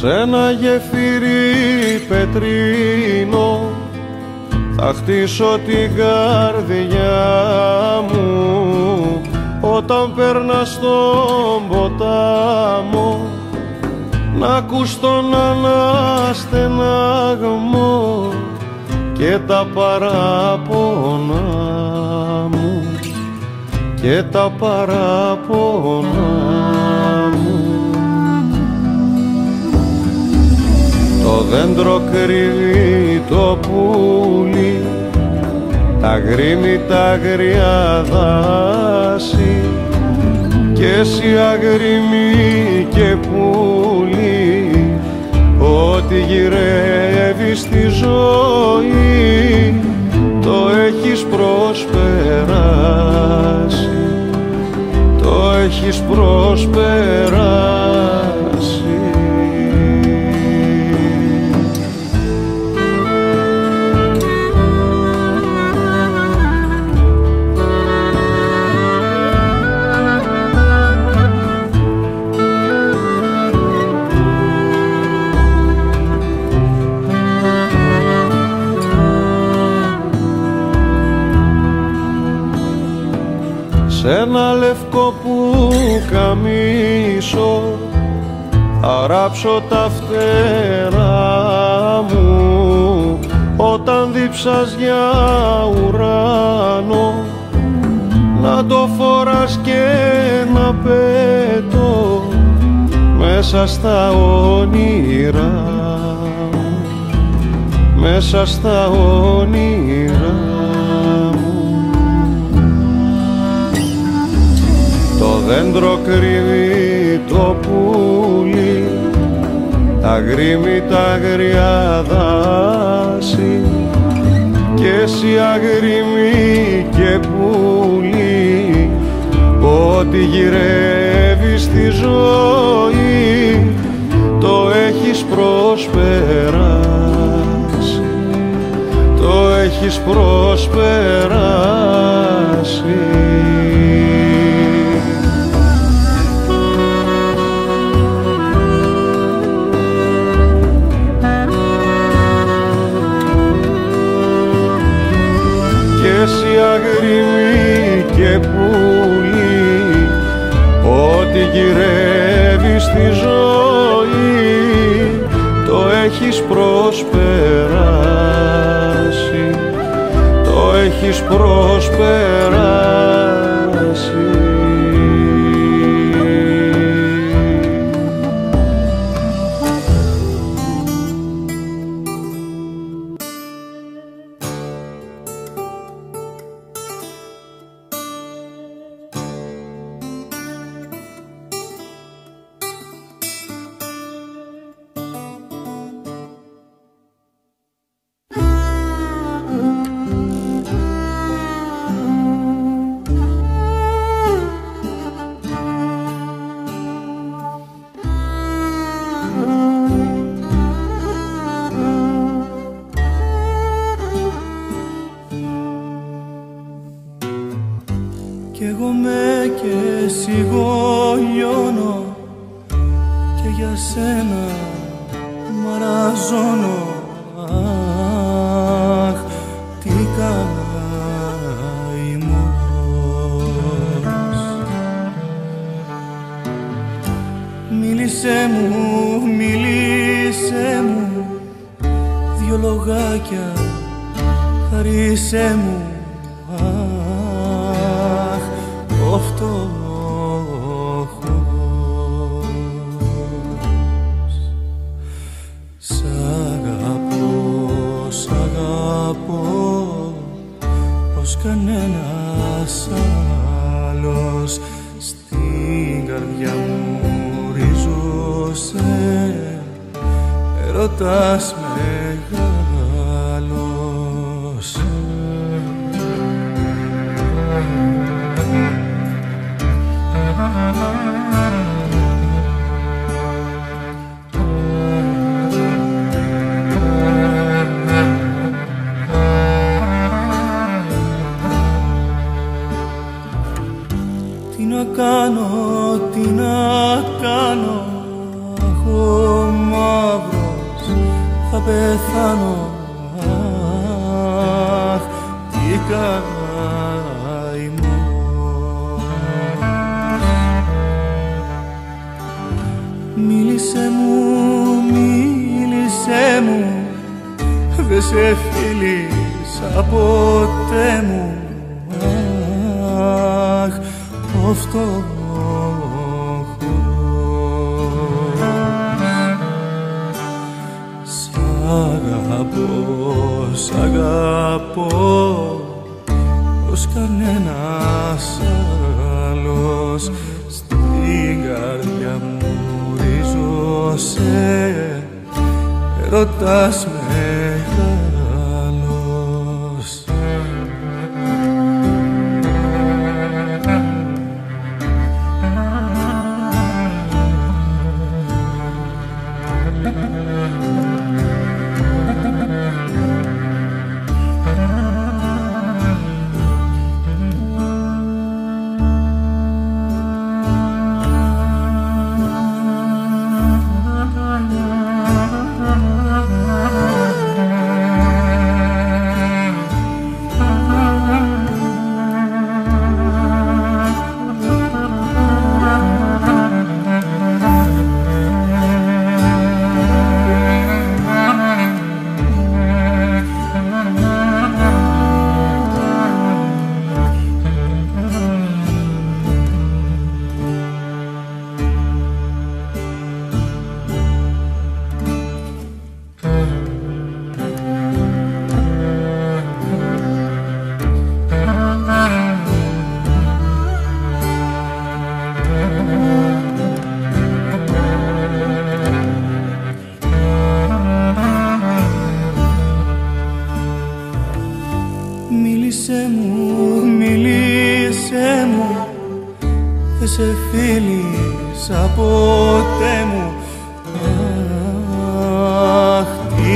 Σ' ένα γεφύρι πετρίνο θα χτίσω την καρδιά μου, όταν περνά στον ποτάμο να ακούς τον αναστεναγμό και τα παράπονα μου, και τα παράπονα μου. Το δέντρο κρύβει το πουλί, τα αγρίμητα αγριά δάση, και εσύ αγρίμη και πουλί, ό,τι γυρεύει στη ζωή το έχεις προσπεράσει, το έχεις προσπεράσει. Σ' ένα λευκό πουκαμίσο θα ράψω τα φτερά μου, όταν δίψας για ουράνο να το φοράς και να πέτω μέσα στα όνειρά, μέσα στα όνειρά. Το δέντρο κρύβει το πουλί, τα αγρίμητα αγριά δάση, και εσύ αγρίμη και πουλί, ό,τι γυρεύει στη ζωή το έχεις προσπεράσει, το έχεις προσπεράσει. Εσύ αγρίμη και πουλί, ό,τι γυρεύει στη ζωή το έχεις προσπεράσει, το έχεις προσπεράσει. Κι εγώ με και σιγολιώνω και για σένα μαραζώνω. Αχ, τι καημός. Μίλησέ μου δυο λογάκια, χαρίσέ μου. Αχ, ο φτωχός. Σ' αγαπώ ως κανένας άλλος, στην καρδιά μου ριζώσαι έρωτας μεγάλος. Τι να κάνω, έχω μαύρος θα πεθάνω. Αχ, τι καημός. Μίλησέ μου, δε σε φίλησα ποτέ μου. Αχ, ο φτωχός. Σ' αγαπώ ως κανένας άλλος. Στην καρδιά μου ριζώσαι, ρωτάς μεγάλος. Μίλησέ μου, δεν σε φίλησα ποτέ μου. Αχ, τι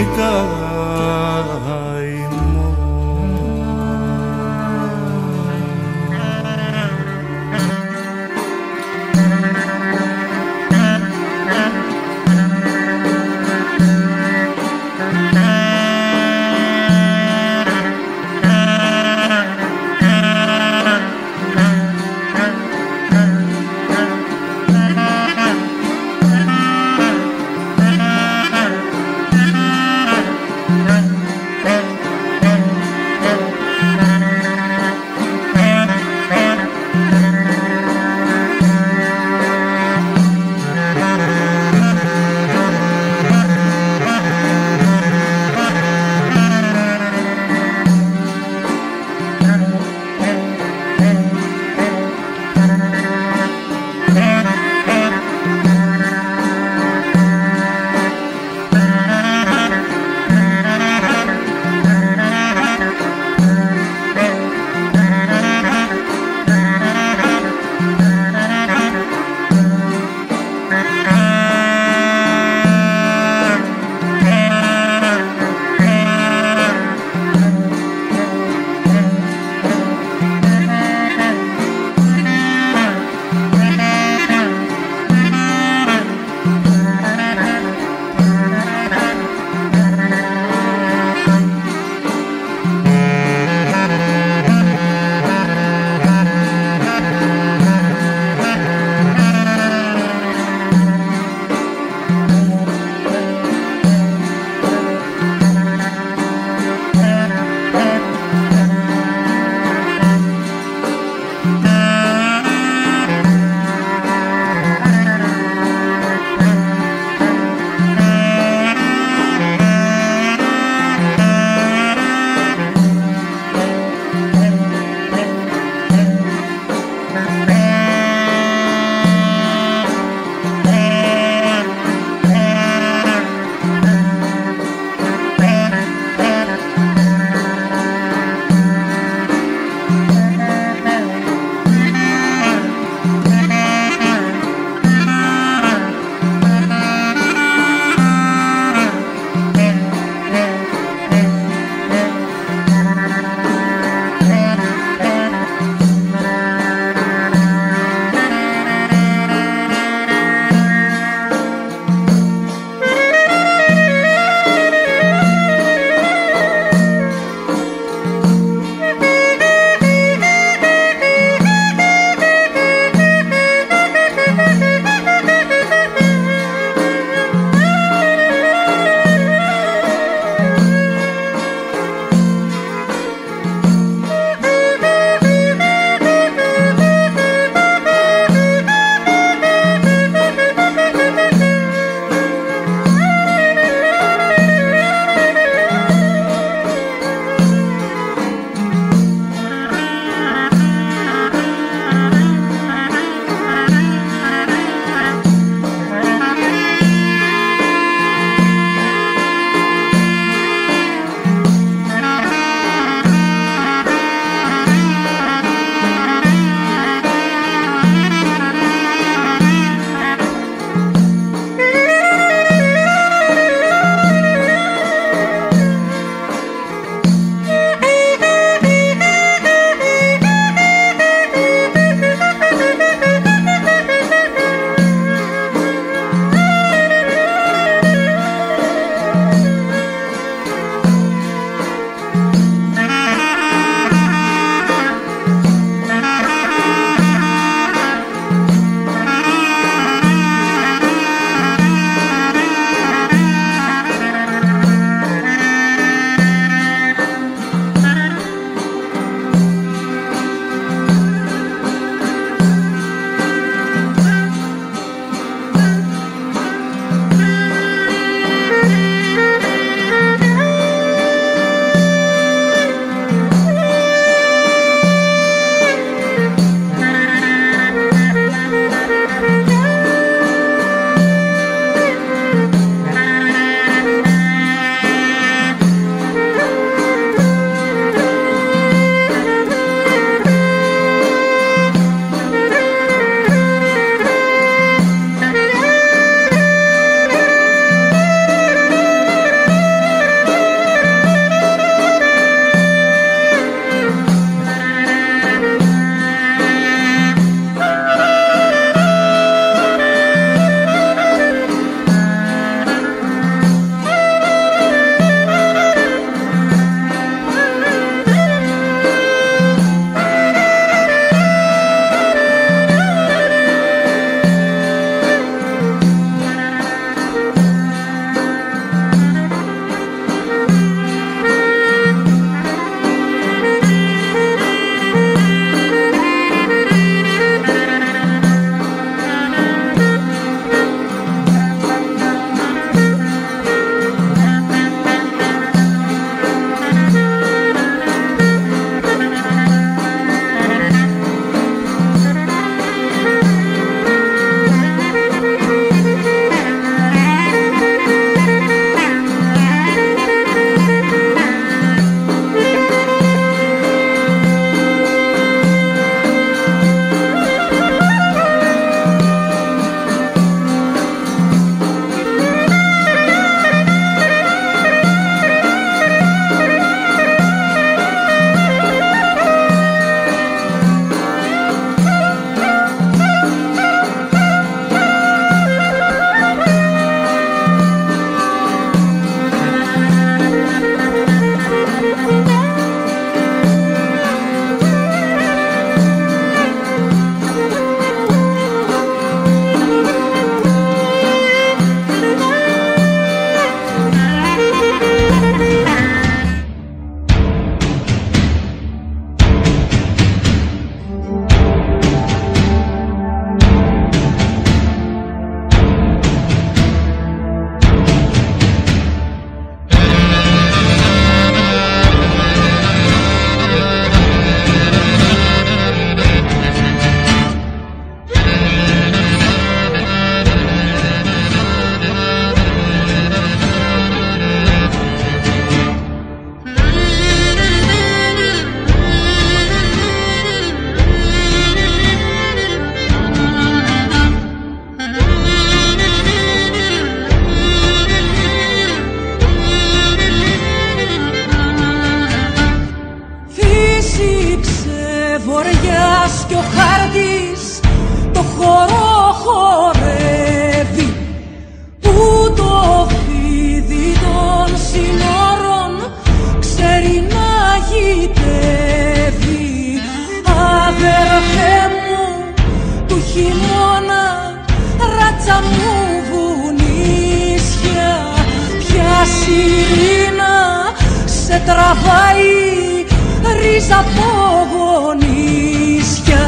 μάτια μου βουνίσια, ποια σιρήνα σε τραβάει ρίζα από γονίσια.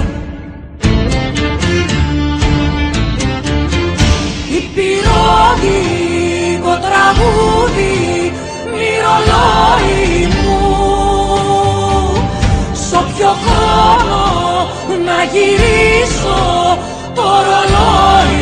Υπηρώδικο τραγούδι, μυρολόι μου, σ' όποιο χρόνο να γυρίσω το ρολόι